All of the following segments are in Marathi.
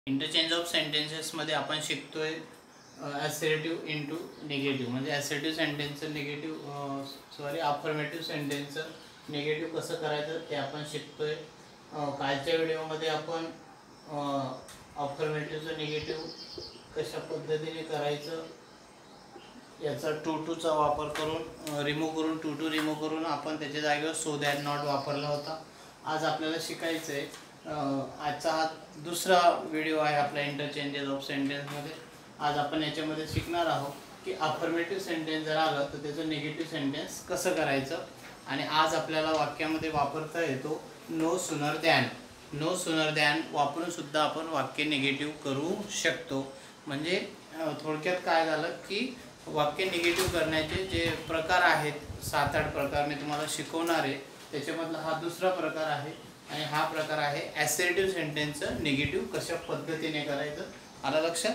इंटरचेंज ऑफ सेंटेन्सेस मध्ये आपण शिकतोय असर्टिव्ह इनटू निगेटिव्ह, म्हणजे असर्टिव्ह सेंटेन्सचं निगेटिव्ह अफर्मेटिव्ह सेंटेन्सचं निगेटिव्ह कसं करायचं ते आपण शिकतोय। कालच्या व्हिडिओमध्ये आपण अफर्मेटिव्हचं निगेटिव्ह कशा पद्धतीने करायचं याचा टू टूचा वापर करून रिमूव्ह करून आपण त्याच्या जागेवर सो दॅट नॉट वापरला होता। आज आपल्याला शिकायचं आहे, आजचा हा दुसरा व्हिडिओ आहे आपला इंटरचेंजेस ऑफ सेंटेन्समध्ये। आज आपण याच्यामध्ये शिकणार आहोत की अफर्मेटिव्ह सेंटेन्स जर आलं तर त्याचं निगेटिव्ह सेंटेन्स कसं करायचं। आणि आज आपल्याला वाक्यामध्ये वापरता येतो no sooner than. No sooner than वापरून सुद्धा आपण वाक्य निगेटिव्ह करू शकतो। म्हणजे थोडक्यात काय झालं की वाक्य निगेटिव्ह करण्याचे जे प्रकार आहेत 7-8 प्रकार मी तुम्हाला शिकवणार आहे, त्याच्यामधला हा दुसरा प्रकार आहे। आणि हा प्रकार आहे असर्टिव्ह सेंटेन्सचं निगेटिव्ह कशा पद्धतीने करायचं। आलं लक्षात?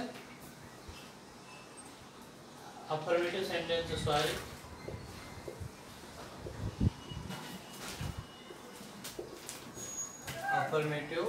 Affirmative sentence affirmative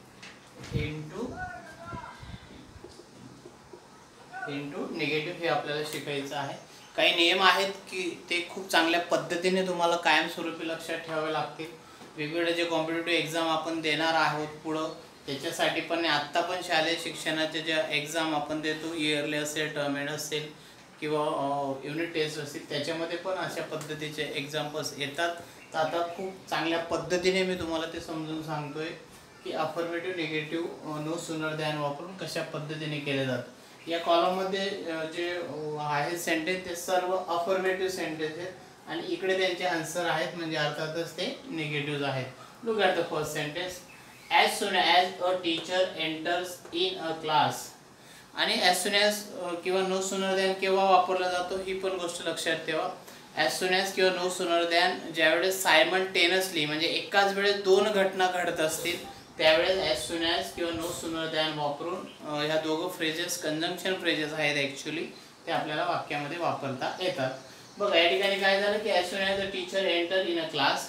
into negative हे आपल्याला शिकायचं आहे। काही नियम आहेत की ते खूप चांगल्या पद्धतीने तुम्हाला कायमस्वरूपी लक्षात ठेवावे लागतील। वेगवेगळे जे कॉम्पिटिटिव्ह एक्झाम आपण देणार आहोत पुढं, त्याच्यासाठी पण आत्ता पण शालेय शिक्षणाचे ज्या एक्झाम आपण देतो, इयरली असेल, टर्म एंड असेल किंवा युनिट टेस्ट असेल, त्याच्यामध्ये पण अशा पद्धतीचे एक्झाम्पल्स येतात। तर आता खूप चांगल्या पद्धतीने मी तुम्हाला ते समजून सांगतोय की affirmative negative no sooner than वापरून कशा पद्धतीने केले जातात। या कॉलममध्ये जे आहे सेंटेन्स ते सर्व अफर्मेटिव्ह सेंटेन्स आहेत आणि इकडे त्यांचे आन्सर आहेत, म्हणजे अर्थातच ते निगेटिव्ह आहेत। Look at the first sentence, as soon as a teacher enters in a class. आणि ॲज सून ॲज किंवा नो सूनर दॅन केव्हा वापरला जातो ही पण गोष्ट लक्षात ठेवा। ॲज सून ॲज किंवा नो सूनर दॅन ज्यावेळेस सायमल्टेनियसली म्हणजे एकाच वेळेस 2 घटना घडत असतील त्यावेळेस ॲज सून ॲज किंवा नो सूनर दॅन वापरून ह्या दोघं फ्रेजेस कंजंक्शन फ्रेजेस आहेत ॲक्च्युली, ते आपल्याला वाक्यामध्ये वापरता येतात। बघा या ठिकाणी काय झालं की as soon as a teacher enter in a class,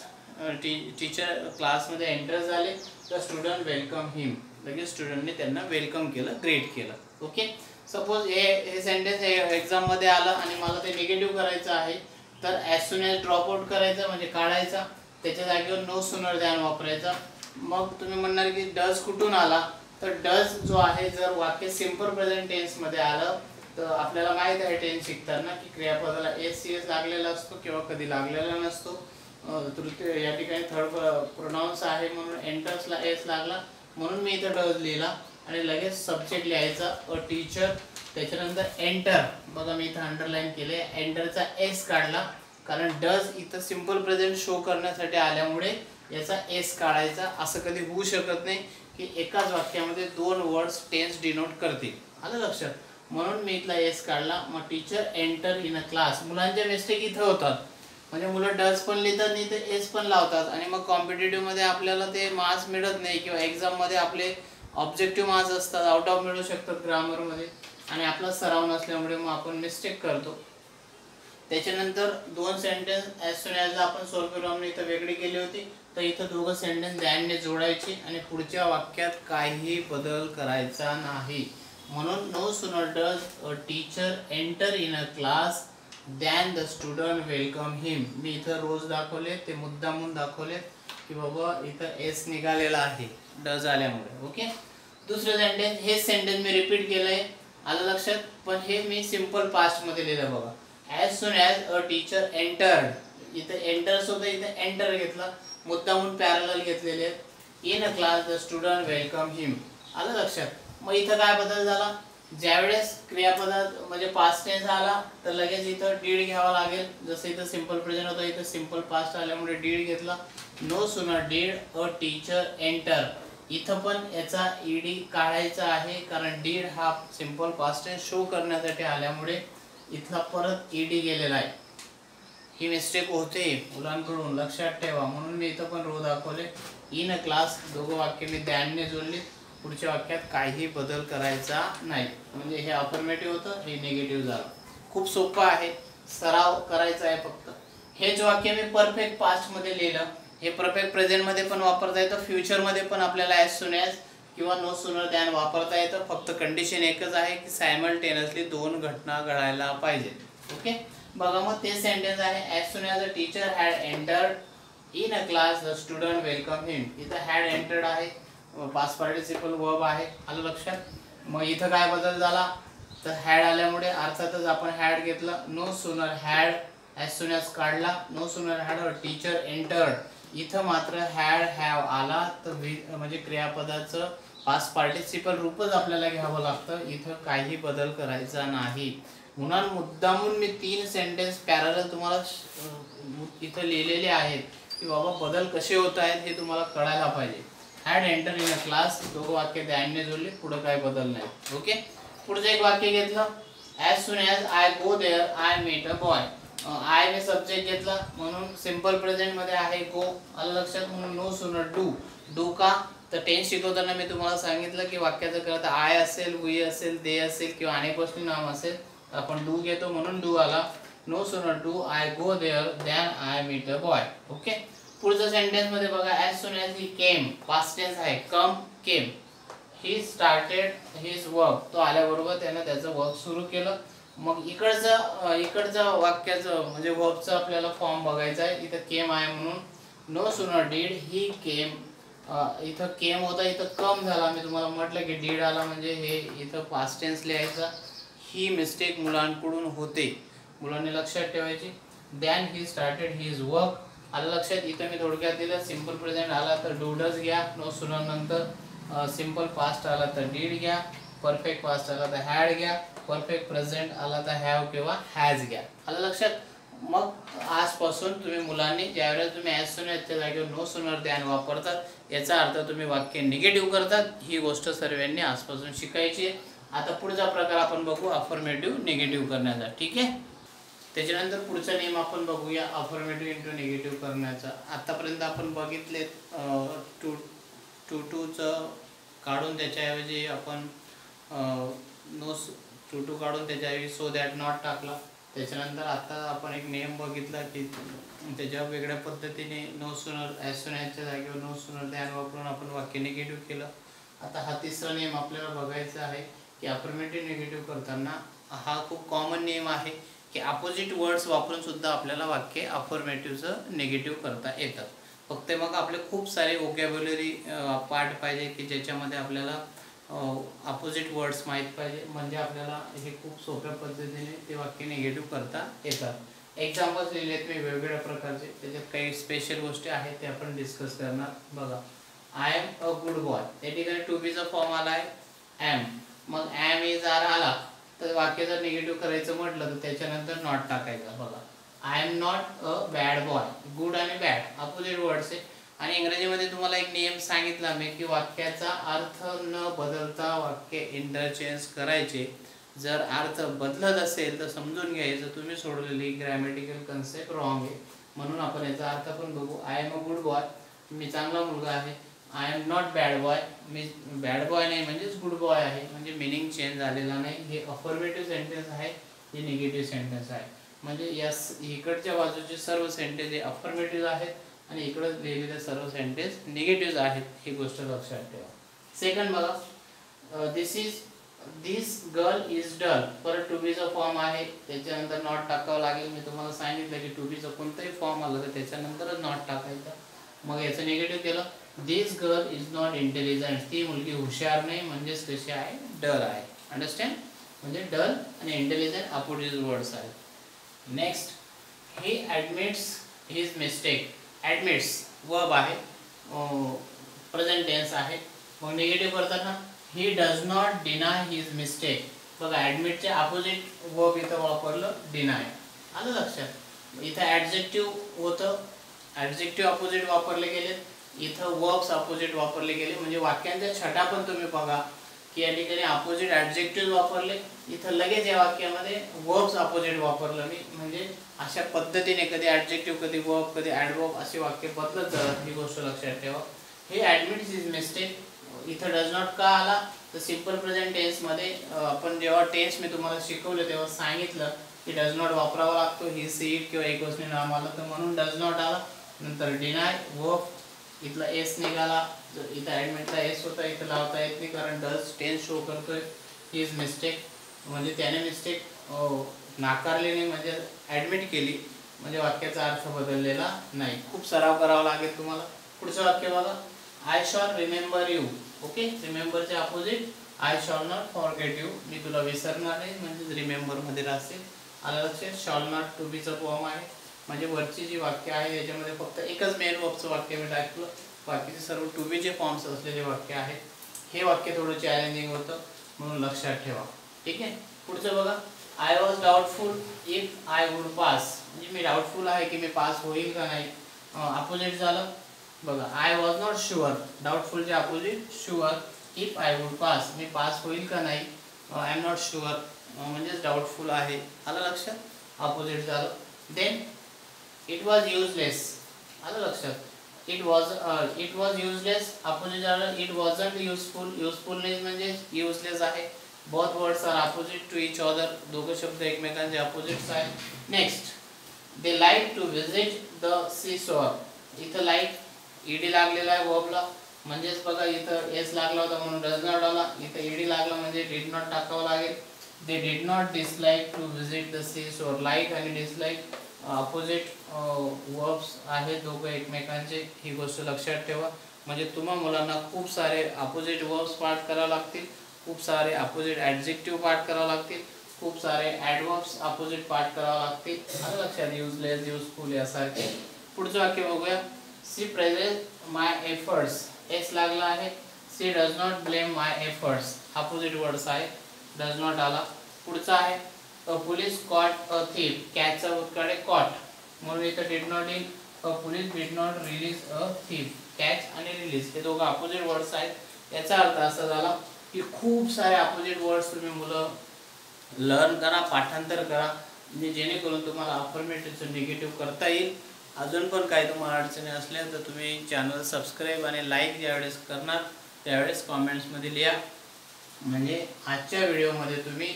teacher क्लासमध्ये एंटर झाले तर स्टुडंट वेलकम हिम, लगेच स्टुडंटने त्यांना वेलकम केलं, ग्रेट केलं। ओके, सपोज हे सेंटेन्स एक्झाममध्ये आलं आणि मला ते निगेटिव्ह करायचं आहे, तर as soon as drop out करायचं म्हणजे काढायचा, त्याच्या जागेवर नो सूनर दॅन वापरायचा। मग तुम्ही म्हणणार की डज कुठून आला, तर डज जो आहे जर वाक्य सिंपल प्रेझेंट टेन्समध्ये आलं तर आपल्याला माहीत आहे टेन्स शिकताना की क्रियापदाला एस लागलेला असतो किंवा कधी लागलेला नसतो। तृतीय या ठिकाणी थर्ड प्रोनाउन्स आहे म्हणून एंटर्सला एस लागला, म्हणून मी इथं डज लिहिला आणि लगेच सब्जेक्ट लिहायचा अ टीचर, त्याच्यानंतर एंटर, बघा मी इथं अंडरलाईन केले, एंटरचा एस काढला कारण डज इथं सिंपल प्रेझेंट शो करण्यासाठी आल्यामुळे याचा एस काढायचा। असं कधी होऊ शकत नाही की एकाच वाक्यामध्ये 2 वर्ड्स टेन्स डिनोट करतील, आलं लक्षात, म्हणून मी इथला एस काढला। मग teacher enter in a class, मुलांच्या मिस्टेक इथं होतात, म्हणजे मुलं डज पण लिहितात नाही तर एस पण लावतात आणि मग कॉम्पिटिटिव्हमध्ये आपल्याला ते मार्क्स मिळत नाही किंवा एक्झाममध्ये आपले ऑब्जेक्टिव्ह मार्क्स असतात, आउट ऑफ मिळू शकतात ग्रामरमध्ये, आणि आपला सराव नसल्यामुळे मग आपण मिस्टेक करतो। त्याच्यानंतर 2 सेंटेन्स ॲज सून ॲज आपण स्वरूपी रॉमने इथं वेगळी केली होती, तर इथं दोघं सेंटेन्स दॅनने जोडायची आणि पुढच्या वाक्यात काही बदल करायचा नाही। म्हणून no sooner does a teacher enter in a class than the student welcome him. मी इथं रोज दाखवले, ते मुद्दामून दाखवले की बाबा इथं एस निघालेला आहे डज आल्यामुळे। ओके, दुसरं सेंटेन्स, हे सेंटेन्स मी रिपीट केलंय, आलं लक्षात, पण हे मी सिंपल पास्टमध्ये लिहिलं बघा। As soon as a teacher entered, इथं एंटर्स होतं, इथं एंटर घेतला, मुद्दामून पॅरलल घेतलेले आहेत, in a class the student welcome him, आलं लक्षात। मग इथं काय बदल झाला, ज्यावेळेस क्रियापदात म्हणजे पास्ट टेन्स आला तर लगेच इथं डीड घ्यावा लागेल, जसं इथं सिंपल प्रेझेंट होतं इथं सिंपल पास्ट आल्यामुळे डीड घेतला। No sooner did a teacher enter, इथं पण याचा ईडी काढायचा आहे कारण डीड हा सिंपल पास्ट टेन्स शो करण्यासाठी आल्यामुळे इथला परत ईडी गेलेला आहे। ही मिस्टेक होते मुलांकडून, लक्षात ठेवा, म्हणून मी इथं पण रो दाखवले। इन अ क्लास दोघं वाक्य मी दॅनने जोडली, पुढच्या वाक्यात काही बदल करायचा नाही, म्हणजे हे अफर्मेटिव्ह होतं, हे निगेटिव्ह झालं। खूप सोपं आहे, सराव करायचा आहे फक्त। हेच वाक्य मी परफेक्ट पास्टमध्ये लिहिलं, हे परफेक्ट प्रेझेंटमध्ये पण वापरता येतं, फ्युचरमध्ये पण आपल्याला ॲज सून ॲज किंवा नो सूनर दॅन वापरता येतं. फक्त कंडिशन एकच आहे की सायमल्टेनियसली 2 घटना घडायला पाहिजेत. ओके, बघा मग ते सेंटेन्स आहे as soon as a teacher had entered in a class the student welcome him. इथं हॅड एंटर्ड आहे, पास्ट पार्टिसिपल वर्ब आहे, आलं लक्षात. मग इथं काय बदल झाला तर हॅड आल्यामुळे अर्थातच आपण हॅड घेतलं. No sooner had as soon as काढला, no sooner had a teacher entered. इथं मात्र हॅड हॅव आला तर म्हणजे क्रियापदाचं पास्ट पार्टिसिपल रूपच आपल्याला घ्यावं लागतं. इथं काही बदल करायचा नाही. म्हणून मुद्दामून मी 3 सेंटेन्स पॅरलल तुम्हाला इथं लिहिलेले आहेत की बाबा बदल कसे होत आहेत हे तुम्हाला कळायला पाहिजे. Had enter in a class, दोघं वाक्य दॅनने जोडले, पुढे काय बदल नाही. ओके, पुढचं एक वाक्य घेतलं as soon as I go there I meet a boy. I ने सब्जेक्ट घेतला म्हणून सिंपल प्रेझेंट मध्ये आहे गो, आलं लक्षात. म्हणून नो सूनर डू. डू का तर टेन्स शिकवताना मी तुम्हाला सांगितलं की वाक्याचं करता आय असेल, वी असेल, दे असेल किंवा अनेकवचनी नाम असेल आपण डू घेतो म्हणून डू आला. No sooner do I go there than I meet a boy. Okay, पुढच्या सेंटेन्स मध्ये बघा as soon as he came, past tense आहे, come came. He started his work, तो आल्याबरोबर त्यानं त्याचं वर्क सुरू केलं. मग इकडचं वाक्याचं म्हणजे वर्बचं आपल्याला फॉर्म बघायचा आहे. इथं केम आहे म्हणून no sooner did he came. इथं केम होता, इथं कम झाला. मी तुम्हाला म्हटलं की डीड आला म्हणजे हे इथं पास्ट टेन्स लिहायचा. ही मिस्टेक मुलांकडून होते, मुलांनी लक्षात ठेवायची. Than he started his work, आलं लक्षात. इथं मी थोडक्यात दिलं सिंपल प्रेझेंट आला तर डू डज घ्या, नो सूनर नंतर सिंपल पास्ट आला तर डीड घ्या, परफेक्ट पास्ट आला तर हॅड घ्या, परफेक्ट प्रेझेंट आला तर हॅव किंवा हॅज घ्या, आलं लक्षात. मग आजपासून तुम्ही मुलांनी ज्यावेळेस तुम्ही ॲज सून ॲजच्या जागेवर नो सूनर दॅन वापरतात याचा अर्थ तुम्ही वाक्य निगेटिव्ह करतात. ही गोष्ट सर्वांनी आजपासून शिकायची आहे. आता पुढचा प्रकार आपण बघू अफर्मेटिव्ह निगेटिव्ह करण्याचा. ठीक आहे, त्याच्यानंतर पुढचा नियम आपण बघूया अफर्मेटिव्ह इंटू निगेटिव्ह करण्याचा. आतापर्यंत आपण बघितले टू काढून त्याच्याऐवजी आपण टू काढून त्याच्याऐवजी सो दॅट नॉट टाकला. त्याच्यानंतर आता आपण एक नियम बघितला की त्याच्या वेगळ्या पद्धतीने नो सूनर ॲज सून ॲजच्या जागेवर नो सूनर दॅन वापरून आपण वाक्य निगेटिव्ह केलं. आता हा तिसरा नियम आपल्याला बघायचा आहे की अफर्मेटिव्ह निगेटिव्ह करताना हा खूप कॉमन नियम आहे की अपोजिट वर्ड्स वापरून सुद्धा आपल्याला वाक्य अफर्मेटिव्हचं निगेटिव्ह करता येतं. फक्त मग आपले खूप सारे वोकॅब्युलरी पार्ट पाहिजे की ज्याच्यामध्ये आपल्याला अपोजिट वर्ड्स माहीत पाहिजे, म्हणजे आपल्याला हे खूप सोप्या पद्धतीने ते वाक्य निगेटिव्ह करता येतात. एक्झाम्पल्स लिहिलेत मी वेगवेगळ्या प्रकारचे, त्याच्यात काही स्पेशल गोष्टी आहेत ते आपण डिस्कस करणार. बघा I am a good boy, त्या ठिकाणी टू बीचा फॉर्म आला आहे ॲम. मग ॲम इज आर आला तर वाक्य जर निगेटिव्ह करायचं म्हटलं तर त्याच्यानंतर नॉट टाकायचं. बघा I am not a bad boy, good आणि बॅड अपोजिट वर्ड्स आहे. आणि इंग्रजीमध्ये तुम्हाला एक नियम सांगितला मी की वाक्याचा अर्थ न बदलता वाक्य इंटरचेंज करायचे. जर अर्थ बदलत असेल तर समजून घ्यायचं तुम्ही सोडलेली ग्रॅमॅटिकल कन्सेप्ट रॉंग आहे. म्हणून आपण याचा अर्थ पण बघू. I am a good boy, मी चांगला मुलगा आहे. I am not bad boy, मी बॅड बॉय नाही म्हणजेच गुड बॉय आहे, म्हणजे मिनिंग चेंज झालेला नाही. हे अफर्मेटिव्ह सेंटेन्स आहे, हे निगेटिव्ह सेंटेन्स आहे. म्हणजे या इकडच्या बाजूचे सर्व सेंटेन्स हे अफर्मेटिव्ह आहेत आणि इकडे लिहिलेले सर्व सेंटेन्स निगेटिव्ह आहेत, ही गोष्ट लक्षात ठेवा. सेकंड बघा दिस गर्ल इज डल, परत टू बीचा फॉर्म आहे त्याच्यानंतर नॉट टाकावं लागेल. मी तुम्हाला सांगितलं की टू बीचा कोणताही फॉर्म आला तर त्याच्यानंतरच नॉट टाकायचा. मग याचं निगेटिव्ह केलं this girl is not intelligent, ती मुलगी हुशार नाही म्हणजेच कशी आहे डल आहे. अंडरस्टँड, म्हणजे डल आणि इंटेलिजंट अपोजिट वर्ड्स आहेत. Next he admits his mistake, admits verb आहे, प्रेझेंट टेन्स आहे. मग निगेटिव्ह करताना he does not deny his mistake. बघा ॲडमिटचे अपोजिट वर्ब इथं वापरलं डिनाय, आलं लक्षात. इथं ॲडजेक्टिव्ह होतं, ॲडजेक्टिव्ह अपोजिट वापरले गेले, इथं वर्ब्स अपोजिट वापरले गेले. म्हणजे वाक्यांच्या छटा पण तुम्ही बघा की या ठिकाणी अपोजिट ॲडजेक्टिव्ह वापरले, इथं लगेच या वाक्यामध्ये वर्ब्स अपोजिट वापरलं मी. म्हणजे अशा पद्धतीने कधी ॲडजेक्टिव्ह कधी वर्ब कधी ॲडवर्ब असे वाक्य बदलत जातात, ही गोष्ट लक्षात ठेवा. हे ॲडमिट्स हिज मिस्टेक, इथं डज नॉट का आला तर सिंपल प्रेझेंट टेन्समध्ये आपण जेव्हा टेन्स मी तुम्हाला शिकवलं तेव्हा सांगितलं की डज नॉट वापरावा लागतो. ही सीट किंवा एकवचनी नाम आलं तर म्हणून डज नॉट आला. नंतर डिनाय वर्ब, इथला एस निघाला, जर इथं ॲडमिटला एस होता, इथं लावता येत नाही कारण डज टेन्स शो करतोय. ही इज मिस्टेक, म्हणजे त्याने मिस्टेक नाकारली नाही, म्हणजे ॲडमिट केली, म्हणजे वाक्याचा अर्थ बदललेला नाही. खूप सराव करावा लागेल तुम्हाला. पुढचं वाक्य बघा, I shall remember you. Okay, रिमेंबरचे opposite I shall not forget you. मी तुला विसरणार नाही, म्हणजे रिमेंबरमध्ये राहते. आलं लक्षात. शॉल नॉट टू बीचं फॉर्म आहे, म्हणजे वरची जी वाक्य आहे याच्यामध्ये फक्त एकच मेन वर्बचं वाक्य मी टाकलं, बाकीचे सर्व टू बीचे फॉर्म्स असलेले वाक्य आहेत. हे वाक्य थोडं चॅलेंजिंग होतं, म्हणून लक्षात ठेवा. ठीक आहे. पुढचं बघा, I was doubtful if I would pass. म्हणजे मी डाऊटफुल आहे की मी पास होईल का नाही. अपोजिट झालं बघा, आय वॉज नॉट शुअर. डाऊटफुलचे opposite sure. If I would pass, मी पास होईल का नाही. आय एम नॉट शुअर, म्हणजेच डाऊटफुल आहे. आलं लक्षात. अपोजिट झालं. Then it was useless. आलं लक्षात. It was useless. अपोजिट झालं इट वॉजंट युजफुल. युजफुलनेस म्हणजे युजलेस आहे. Both words are opposite to each other. दोघं शब्द एकमेकांचे अपोजिट्स आहेत. Next, they like to visit the sea shore. इथं लाईक ईडी लागलेला आहे वर्बला, म्हणजेच बघा इथं एस लागला होता म्हणून डज नॉट आला. इथं ईडी लागला म्हणजे डिड नॉट टाकावं लागेल. They did not dislike to visit the sea shore. Like आणि डिसलाईक अपोजिट वर्ब्स आहेत, दोघं एकमेकांचे. ही गोष्ट लक्षात ठेवा. म्हणजे तुम्हा मुलांना खूप सारे अपोजिट वर्ब्स पाठ करावे लागतील, खूप सारे अपोजिट ॲडजेक्टिव्ह पाठ करावे लागतील, खूप सारे ॲडवर्ब्स अपोजिट पाठ करावे लागतील. आलं लक्षात. युजलेस, युजफुल यासारखे. पुढचं वाक्य बघूया, she praises my efforts. S लागला आहे. She does not blame my efforts. Opposite words आहे. डज नॉट आला. पुढचा आहे, a police caught a thief. कॅचचा भूतकाळ कॉट, म्हणून इथं डिड नॉट इन. A police did not release a thief. Catch आणि रिलीज हे दोघं अपोजिट वर्ड्स आहेत. याचा अर्थ असा झाला की खूप सारे अपोजिट वर्ड्स तुम्ही मुलं लर्न करा, पाठांतर करा, म्हणजे जेणेकरून तुम्हाला अफर्मेटिव्हचं निगेटिव्ह करता येईल. अजून पण काही तुम्हाला अडचणी असल्या तर तुम्ही चॅनल सबस्क्राईब आणि लाईक ज्यावेळेस करणार त्यावेळेस कॉमेंट्समध्ये लिहा. म्हणजे आजच्या व्हिडिओमध्ये तुम्ही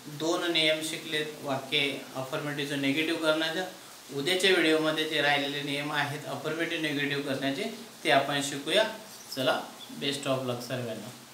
2 नियम शिकलेत वाक्ये अफर्मेटिव्हचं निगेटिव्ह करण्याच्या. उद्याच्या व्हिडिओमध्ये जे राहिलेले नियम आहेत अफर्मेटिव्ह निगेटिव्ह करण्याचे ते आपण शिकूया. चला, बेस्ट ऑफ लक सर्वांना.